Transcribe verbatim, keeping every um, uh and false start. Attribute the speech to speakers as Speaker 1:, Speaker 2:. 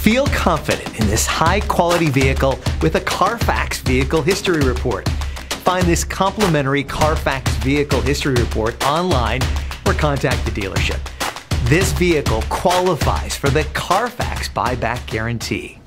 Speaker 1: Feel confident in this high-quality vehicle with a Carfax Vehicle History Report. Find this complimentary Carfax Vehicle History Report online or contact the dealership. This vehicle qualifies for the Carfax Buyback Guarantee.